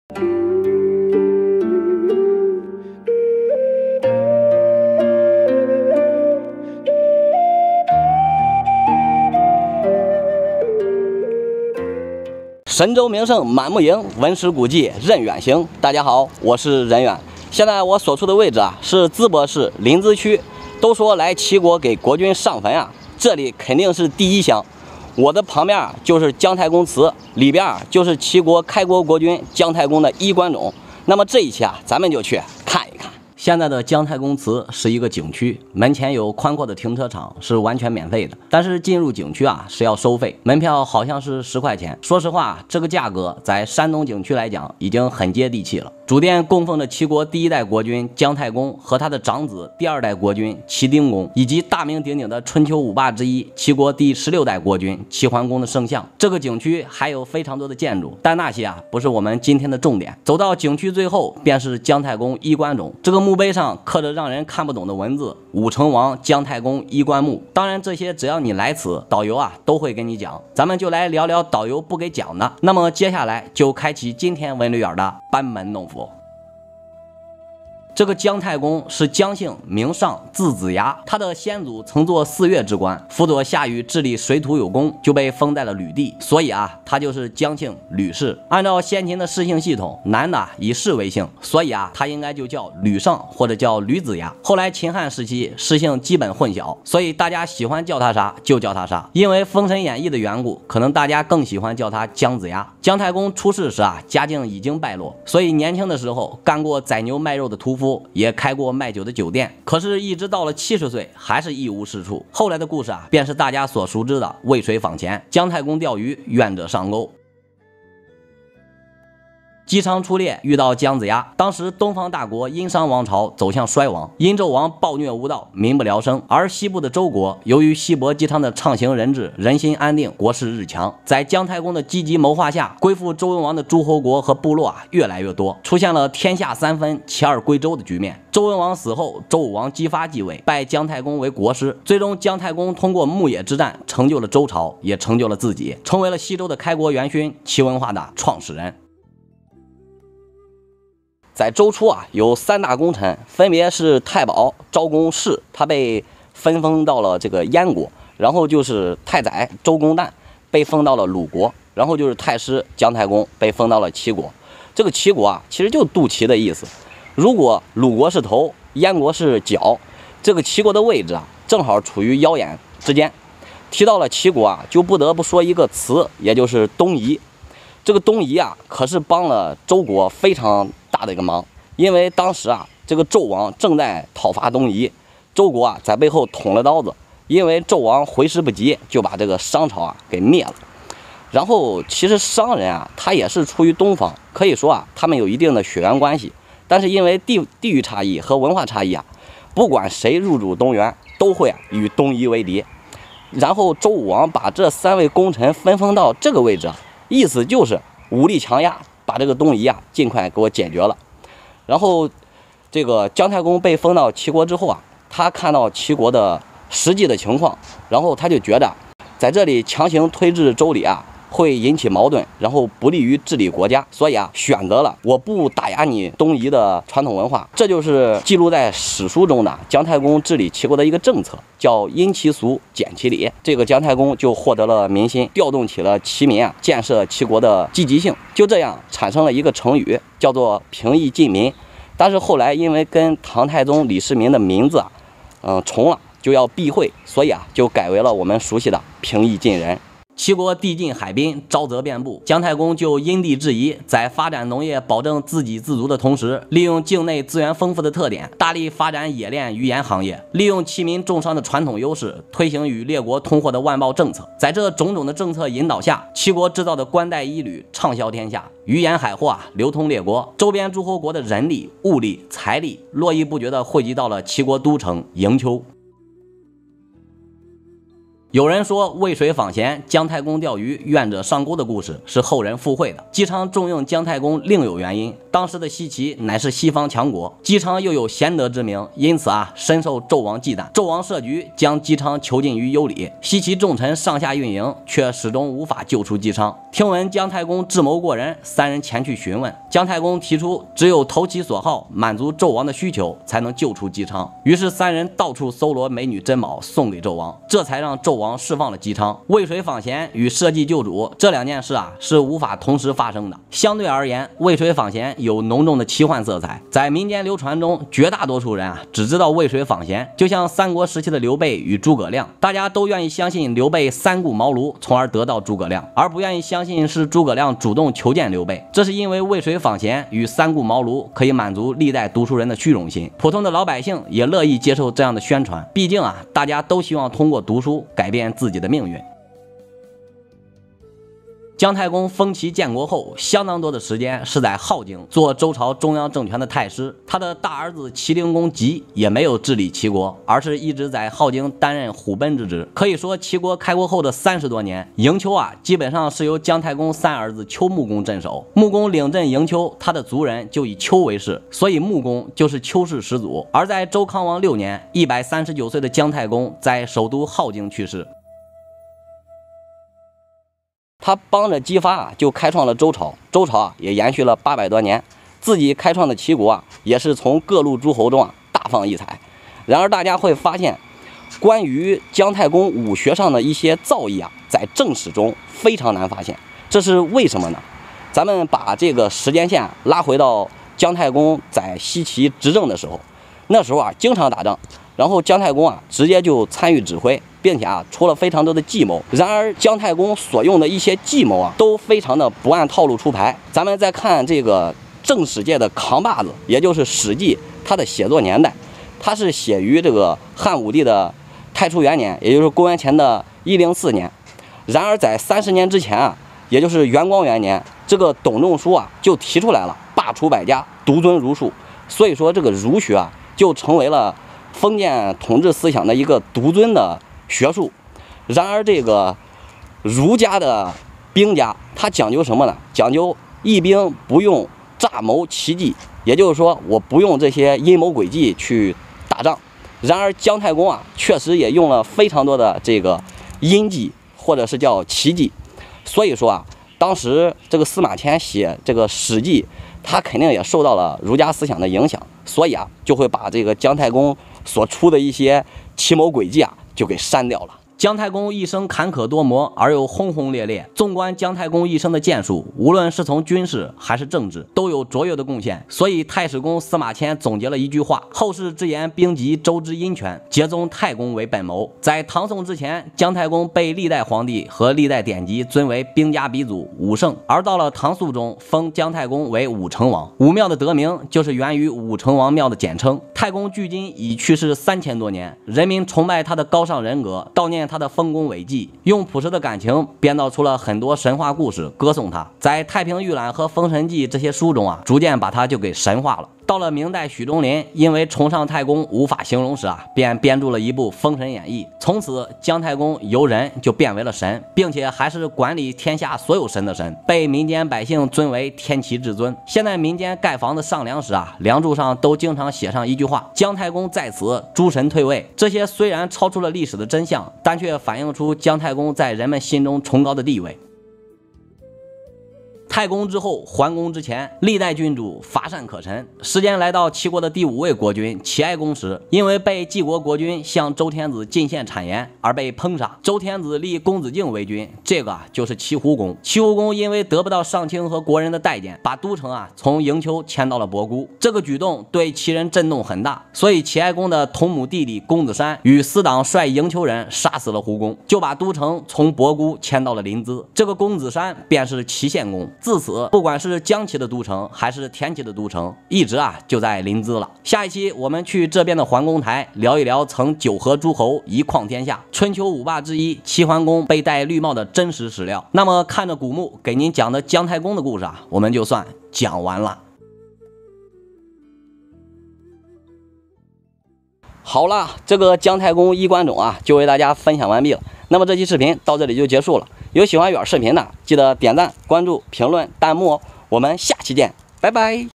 神州名胜满目营，文史古迹任远行。大家好，我是任远。现在我所处的位置是淄博市临淄区。都说来齐国给国君上坟这里肯定是第一乡。我的旁边就是姜太公祠，里边就是齐国开国国君姜太公的衣冠冢。那么这一期咱们就去看一看。现在的姜太公祠是一个景区，门前有宽阔的停车场，是完全免费的。但是进入景区是要收费，门票好像是10块钱。说实话，这个价格在山东景区来讲已经很接地气了。主殿供奉着齐国第1代国君姜太公和他的长子第2代国君齐丁公，以及大名鼎鼎的春秋5霸之一齐国第16代国君齐桓公的圣像。这个景区还有非常多的建筑，但那些不是我们今天的重点。走到景区最后便是姜太公衣冠冢，这个墓碑上刻着让人看不懂的文字武成王姜太公衣冠墓。当然这些只要你来此，导游都会跟你讲。咱们就来聊聊导游不给讲的。那么接下来就开启今天文旅园的班门弄斧。这个姜太公是姜姓，名尚，字子牙。他的先祖曾做4岳之官，辅佐夏禹治理水土有功，就被封在了吕地，所以他就是姜姓吕氏。按照先秦的氏姓系统，男的以氏为姓，所以他应该就叫吕尚或者叫吕子牙。后来秦汉时期氏姓基本混淆，所以大家喜欢叫他啥就叫他啥。因为《封神演义》的缘故，可能大家更喜欢叫他姜子牙。姜太公出世时家境已经败落，所以年轻的时候干过宰牛卖肉的屠夫，也开过卖酒的酒店，可是一直到了70岁还是一无是处。后来的故事便是大家所熟知的渭水访钱，姜太公钓鱼，愿者上钩。姬昌出猎遇到姜子牙，当时东方大国殷商王朝走向衰亡，殷纣王暴虐无道，民不聊生。而西部的周国由于西伯姬昌的畅行人治，人心安定，国势日强。在姜太公的积极谋划下，归附周文王的诸侯国和部落越来越多，出现了天下3分其2归周的局面。周文王死后，周武王姬发继位，拜姜太公为国师。最终姜太公通过牧野之战成就了周朝，也成就了自己，成为了西周的开国元勋，齐文化的创始人。在周初有3大功臣，分别是太保昭公奭，他被分封到了这个燕国，然后就是太宰周公旦被封到了鲁国，然后就是太师姜太公被封到了齐国。这个齐国其实就肚脐的意思。如果鲁国是头，燕国是脚，这个齐国的位置正好处于腰眼之间。提到了齐国就不得不说一个词，也就是东夷。这个东夷可是帮了周国非常大的一个忙，因为当时这个纣王正在讨伐东夷，周国在背后捅了刀子，因为纣王回师不及，就把这个商朝给灭了。然后其实商人他也是出于东方，可以说他们有一定的血缘关系，但是因为地域差异和文化差异不管谁入主东原，都会与东夷为敌。然后周武王把这3位功臣分封到这个位置意思就是武力强压，把这个东夷尽快给我解决了。然后这个姜太公被封到齐国之后他看到齐国的实际的情况，然后他就觉得在这里强行推至周礼会引起矛盾，然后不利于治理国家，所以选择了我不打压你东夷的传统文化。这就是记录在史书中的姜太公治理齐国的一个政策，叫因其俗减其礼。这个姜太公就获得了民心，调动起了齐民建设齐国的积极性，就这样产生了一个成语，叫做平易近民。但是后来因为跟唐太宗李世民的名字重了，就要避讳，所以就改为了我们熟悉的平易近人。齐国地近海滨，沼泽遍布，姜太公就因地制宜，在发展农业、保证自给自足的同时，利用境内资源丰富的特点，大力发展冶炼、渔盐行业，利用齐民重商的传统优势，推行与列国通货的万贸政策。在这种种的政策引导下，齐国制造的冠带衣履畅销天下，渔盐海货流通列国，周边诸侯国的人力、物力、财力络绎不绝地汇集到了齐国都城营丘。 有人说渭水访贤，姜太公钓鱼，愿者上钩的故事是后人附会的。姬昌重用姜太公另有原因，当时的西岐乃是西方强国，姬昌又有贤德之名，因此深受纣王忌惮。纣王设局将姬昌囚禁于幽里，西岐重臣上下运营，却始终无法救出姬昌。听闻姜太公智谋过人，三人前去询问。姜太公提出，只有投其所好，满足纣王的需求，才能救出姬昌。于是三人到处搜罗美女珍宝送给纣王，这才让纣王释放了姬昌。渭水访贤与社稷救主这两件事是无法同时发生的。相对而言，渭水访贤有浓重的奇幻色彩，在民间流传中，绝大多数人只知道渭水访贤，就像三国时期的刘备与诸葛亮，大家都愿意相信刘备三顾茅庐，从而得到诸葛亮，而不愿意相信是诸葛亮主动求见刘备。这是因为渭水访贤与三顾茅庐可以满足历代读书人的虚荣心，普通的老百姓也乐意接受这样的宣传，毕竟大家都希望通过读书改变自己的命运。姜太公封其建国后，相当多的时间是在镐京做周朝中央政权的太师。他的大儿子齐灵公吉也没有治理齐国，而是一直在镐京担任虎贲之职。可以说，齐国开国后的30多年，营丘基本上是由姜太公三儿子丘穆公镇守。穆公领镇营丘，他的族人就以丘为氏，所以穆公就是丘氏始祖。而在周康王6年，139岁的姜太公在首都镐京去世。他帮着姬发就开创了周朝，周朝也延续了800多年。自己开创的齐国也是从各路诸侯中大放异彩。然而大家会发现，关于姜太公武学上的一些造诣在正史中非常难发现，这是为什么呢？咱们把这个时间线拉回到姜太公在西岐执政的时候，那时候经常打仗，然后姜太公直接就参与指挥，并且出了非常多的计谋。然而姜太公所用的一些计谋都非常的不按套路出牌。咱们再看这个正史界的扛把子，也就是《史记》，它的写作年代，它是写于这个汉武帝的太初元年，也就是公元前的104年。然而在30年之前也就是元光元年，这个董仲舒就提出来了罢黜百家，独尊儒术。所以说这个儒学就成为了封建统治思想的一个独尊的学术。然而这个儒家的兵家，它讲究什么呢？讲究义兵不用诈谋奇计，也就是说我不用这些阴谋诡计去打仗。然而姜太公确实也用了非常多的这个阴计，或者是叫奇计。所以说当时这个司马迁写这个《史记》，他肯定也受到了儒家思想的影响，所以就会把这个姜太公所出的一些奇谋诡计就给删掉了。姜太公一生坎坷多磨，而又轰轰烈烈。纵观姜太公一生的建树，无论是从军事还是政治，都有卓越的贡献。所以太史公司马迁总结了一句话：后世之言，兵籍周之阴权，皆宗太公为本谋。在唐宋之前，姜太公被历代皇帝和历代典籍尊为兵家鼻祖、武圣，而到了唐肃中，封姜太公为武成王。武庙的得名就是源于武成王庙的简称。太公距今已去世3000多年，人民崇拜他的高尚人格，悼念他的丰功伟绩，用朴实的感情编造出了很多神话故事，歌颂他。在《太平御览》和《封神记》这些书中逐渐把他就给神化了。到了明代，许仲林因为崇尚太公无法形容时便编著了一部《封神演义》。从此，姜太公由人就变为了神，并且还是管理天下所有神的神，被民间百姓尊为天齐至尊。现在民间盖房子上梁时梁柱上都经常写上一句话：姜太公在此，诸神退位。这些虽然超出了历史的真相，但却反映出姜太公在人们心中崇高的地位。太公之后，桓公之前，历代君主乏善可陈。时间来到齐国的第5位国君齐哀公时，因为被晋国国君向周天子进献谗言而被烹杀。周天子立公子敬为君，这个就是齐胡公。齐胡公因为得不到上卿和国人的待见，把都城从营丘迁到了博姑。这个举动对齐人震动很大，所以齐哀公的同母弟弟公子山与死党率营丘人杀死了胡公，就把都城从博姑迁到了临淄。这个公子山便是齐献公。自此，不管是姜齐的都城还是田齐的都城，一直就在临淄了。下一期我们去这边的桓公台聊一聊曾九合诸侯一匡天下，春秋5霸之一齐桓公被戴绿帽的真实史料。那么看着古墓给您讲的姜太公的故事我们就算讲完了。好了，这个姜太公衣冠冢就为大家分享完毕了。 那么这期视频到这里就结束了。有喜欢远视频的，记得点赞、关注、评论、弹幕哦。我们下期见，拜拜。